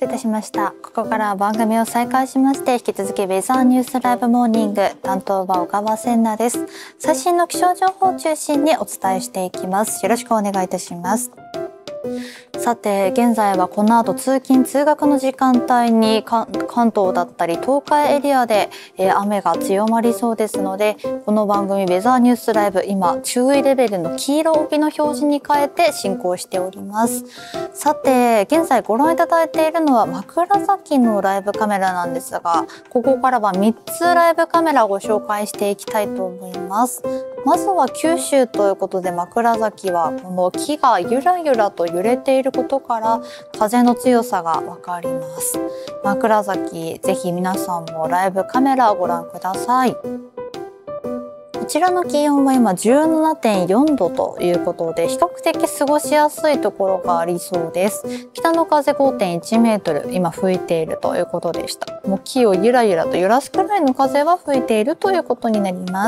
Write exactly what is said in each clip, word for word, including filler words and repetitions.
失礼いたしました。ここからは番組を再開しまして、引き続きウェザーニュースライブモーニング担当は小川千奈です。最新の気象情報を中心にお伝えしていきます。よろしくお願いいたします。さて現在はこの後通勤通学の時間帯に関東だったり東海エリアで、えー、雨が強まりそうですので、この番組ウェザーニュースライブ今注意レベルの黄色帯の表示に変えて進行しております。さて現在ご覧いただいているのは枕崎のライブカメラなんですが、ここからはみっつライブカメラをご紹介していきたいと思います。まずは九州ということで、枕崎はこの木がゆらゆらと揺れていることから風の強さがわかります。枕崎、ぜひ皆さんもライブカメラをご覧ください。こちらの気温は今 じゅうななてんよんどということで、比較的過ごしやすいところがありそうです。北の風 ごてんいちメートル今吹いているということでした。もう木をゆらゆらと揺らすくらいの風は吹いているということになります。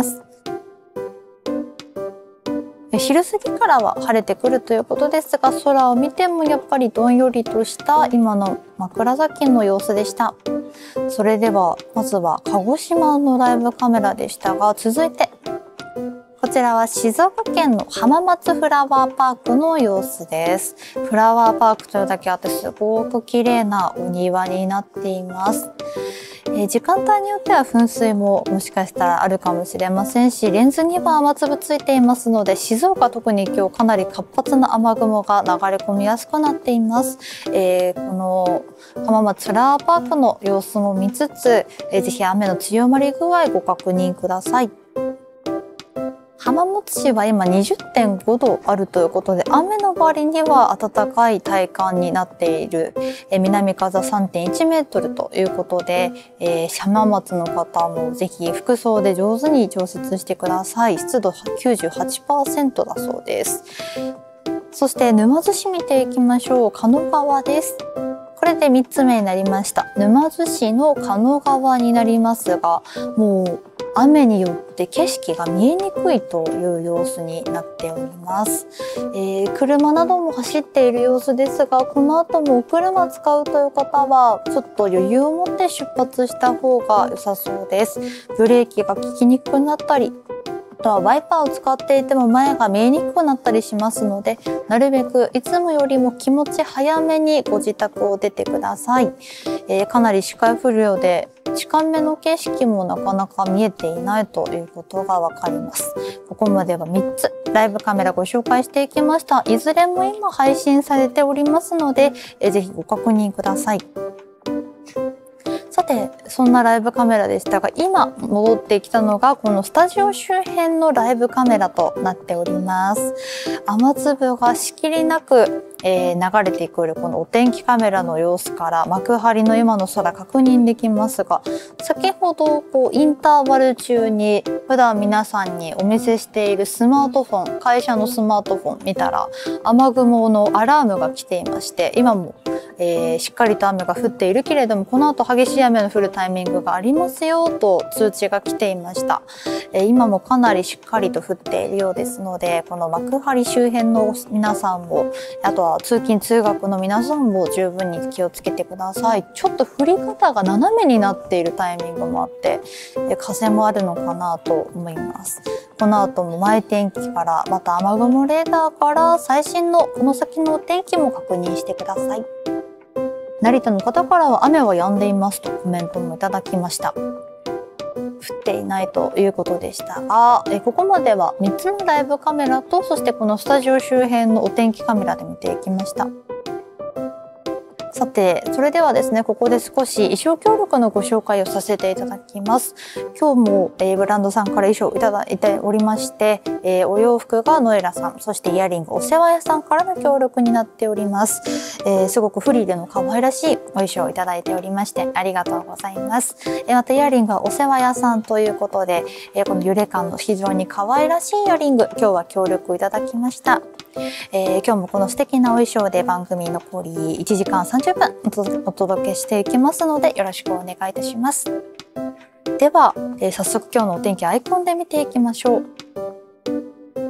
昼過ぎからは晴れてくるということですが、空を見てもやっぱりどんよりとした今の枕崎の様子でした。それではまずは鹿児島のライブカメラでしたが、続いてこちらは静岡県の浜松フラワーパークの様子です。フラワーパークというだけあってすごく綺麗なお庭になっています。えー、時間帯によっては噴水ももしかしたらあるかもしれませんし、レンズには雨粒ついていますので、静岡特に今日かなり活発な雨雲が流れ込みやすくなっています。えー、この浜松フラワーパークの様子も見つつ、えー、ぜひ雨の強まり具合ご確認ください。浜松市は今 にじゅってんごどあるということで、雨の割には暖かい体感になっている。え南風 さんてんいちメートルということで、えー、浜松の方もぜひ服装で上手に調節してください。湿度 きゅうじゅうはちパーセント だそうです。そして沼津市見ていきましょう。鹿野川です。これでみっつめになりました。沼津市の鹿野川になりますが、もう雨によって景色が見えにくいという様子になっております。えー、車なども走っている様子ですが、この後もお車使うという方はちょっと余裕を持って出発した方が良さそうです。ブレーキが効きにくくなったり、あとはワイパーを使っていても前が見えにくくなったりしますので、なるべくいつもよりも気持ち早めにご自宅を出てください。えー、かなり視界不良で近めの景色もなかなか見えていないということがわかります。ここまではみっつライブカメラご紹介していきました。いずれも今配信されておりますので、えー、ぜひご確認ください。さてそんなライブカメラでしたが、今戻ってきたのがこのスタジオ周辺のライブカメラとなっております。雨粒がしきりなく、えー、流れてくるこのお天気カメラの様子から幕張の今の空確認できますが、先ほどこうインターバル中に普段皆さんにお見せしているスマートフォン、会社のスマートフォン見たら雨雲のアラームが来ていまして、今もえー、しっかりと雨が降っているけれども、この後激しい雨の降るタイミングがありますよと通知が来ていました。えー、今もかなりしっかりと降っているようですので、この幕張周辺の皆さんも、あとは通勤通学の皆さんも十分に気をつけてください。ちょっと降り方が斜めになっているタイミングもあって、え風もあるのかなと思います。この後も前天気からまた雨雲レーダーから最新のこの先のお天気も確認してください。成田の方からは雨は止んでいますとコメントもいただきました。降っていないということでしたが、えここまではみっつのライブカメラと、そしてこのスタジオ周辺のお天気カメラで見ていきました。さてそれではですね、ここで少し衣装協力のご紹介をさせていただきます。今日も、えー、ブランドさんから衣装をいただいておりまして、えー、お洋服がノエラさん、そしてイヤリングお世話屋さんからの協力になっております。えー、すごくフリルの可愛らしいお衣装をいただいておりましてありがとうございます。えー、またイヤリングはお世話屋さんということで、えー、この揺れ感の非常に可愛らしいイヤリング、今日は協力いただきました。えー、今日もこの素敵なお衣装で番組残りいちじかんさんじゅっぷんお届けしていきますので、よろしくお願いいたします。では、えー、早速今日のお天気アイコンで見ていきましょう。え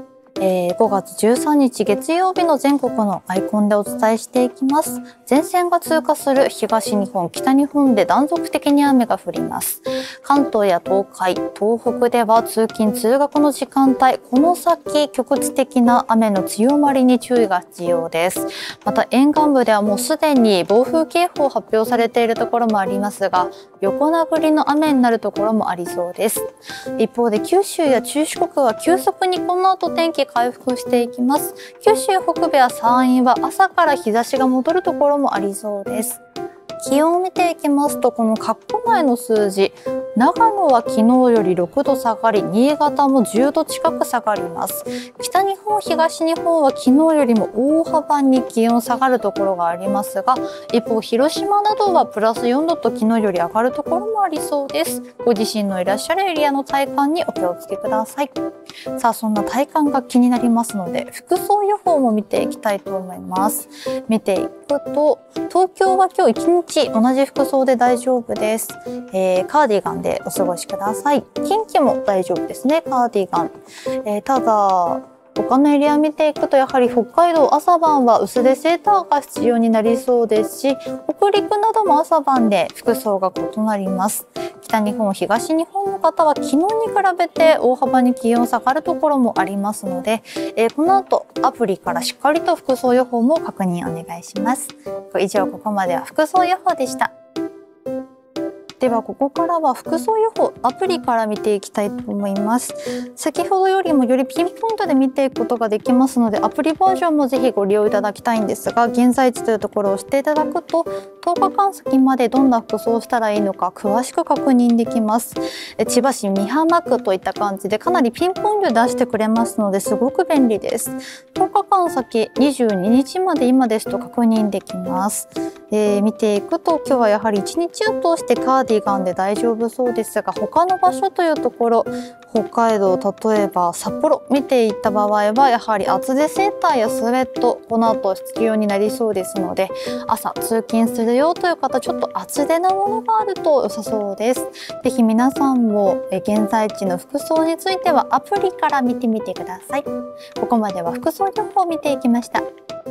えー、ごがつじゅうさんにち月曜日の全国のアイコンでお伝えしていきます。前線が通過する東日本、北日本で断続的に雨が降ります。関東や東海、東北では通勤通学の時間帯、この先局地的な雨の強まりに注意が必要です。また沿岸部ではもうすでに暴風警報発表されているところもありますが、横殴りの雨になるところもありそうです。一方で九州や中四国は急速にこの後天気回復していきます。九州北部や山陰は朝から日差しが戻るところもありそうです。気温を見ていきますと、この括弧前の数字、長野は昨日よりろくど下がり、新潟もじゅうど近く下がります。北日本、東日本は昨日よりも大幅に気温下がるところがありますが、一方広島などはプラスよんどと昨日より上がるところもありそうです。ご自身のいらっしゃるエリアの体感にお気をつけください。さあ、そんな体感が気になりますので、服装予報も見ていきたいと思います。見ていくと、東京は今日一日同じ服装で大丈夫です。えー、カーディガンでお過ごしください。近畿も大丈夫ですね、カーディガン。えー、ただ、他のエリア見ていくと、やはり北海道朝晩は薄手セーターが必要になりそうですし、北陸なども朝晩で服装が異なります。北日本、東日本の方は昨日に比べて大幅に気温下がるところもありますので、えー、この後アプリからしっかりと服装予報も確認お願いします。以上、ここまでは服装予報でした。ではここからは服装予報アプリから見ていきたいと思います。先ほどよりもよりピンポイントで見ていくことができますので、アプリバージョンもぜひご利用いただきたいんですが、現在地というところを押していただくととおかかん先までどんな服装をしたらいいのか詳しく確認できます。千葉市美浜区といった感じでかなりピンポイントで出してくれますので、すごく便利です。とおかかん先にじゅうににちまで今ですと確認できます。えー、見ていくと今日はやはり一日を通してカーディガンで大丈夫そうですが、他の場所というところ、北海道、例えば札幌見ていった場合はやはり厚手セーターやスウェット、この後必要になりそうですので、朝通勤するよという方、ちょっと厚手なものがあると良さそうです。ぜひ皆さんも現在地の服装についてはアプリから見てみてください。ここまでは服装情報を見ていきました。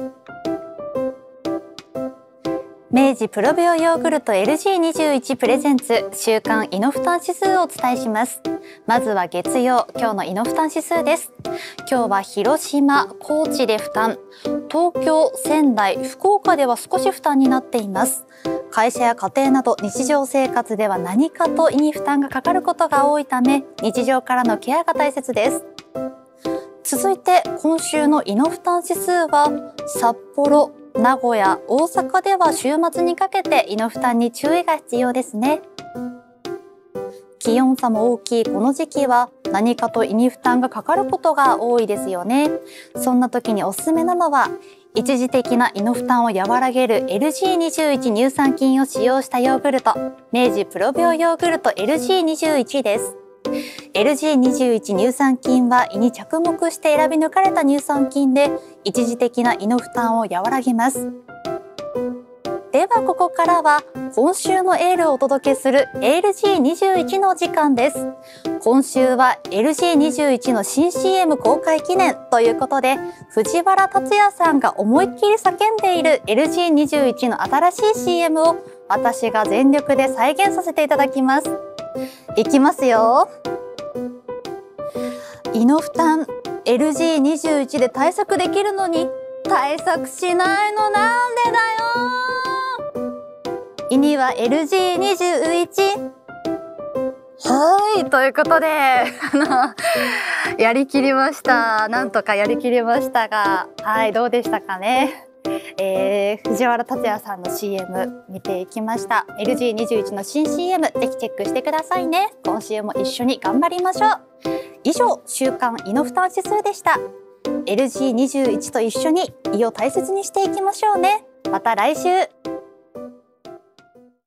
明治プロビオヨーグルト エルジーにじゅういち プレゼンツ週間胃の負担指数をお伝えします。まずは月曜、今日の胃の負担指数です。今日は広島、高知で負担、東京、仙台、福岡では少し負担になっています。会社や家庭など日常生活では何かと胃に負担がかかることが多いため、日常からのケアが大切です。続いて今週の胃の負担指数は札幌、名古屋、大阪では週末にかけて胃の負担に注意が必要ですね。気温差も大きいこの時期は何かと胃に負担がかかることが多いですよね。そんな時におすすめなのは一時的な胃の負担を和らげる エルジーにじゅういち 乳酸菌を使用したヨーグルト、明治プロビオヨーグルト エルジーにじゅういち です。エルジーにじゅういち 乳酸菌は胃に着目して選び抜かれた乳酸菌で一時的な胃の負担を和らげます。ではここからは今週のエールをお届けする エルジーにじゅういち の時間です。今週は エルジーにじゅういち の新 シーエム 公開記念ということで、藤原竜也さんが思いっきり叫んでいる エルジーにじゅういち の新しい シーエム を私が全力で再現させていただきます。いきますよ。胃の負担 エルジーにじゅういち で対策できるのに対策しないのなんでだよ。胃には エルジーにじゅういち。はい、ということであのやりきりました。なんとかやりきりましたが、はい、どうでしたかね。えー、藤原竜也さんの シーエム 見ていきました。 エルジーにじゅういち の新 シーエム ぜひチェックしてくださいね。今週も一緒に頑張りましょう。以上、週間胃の負担指数でした。 エルジーにじゅういち と一緒に胃を大切にしていきましょうね。また来週。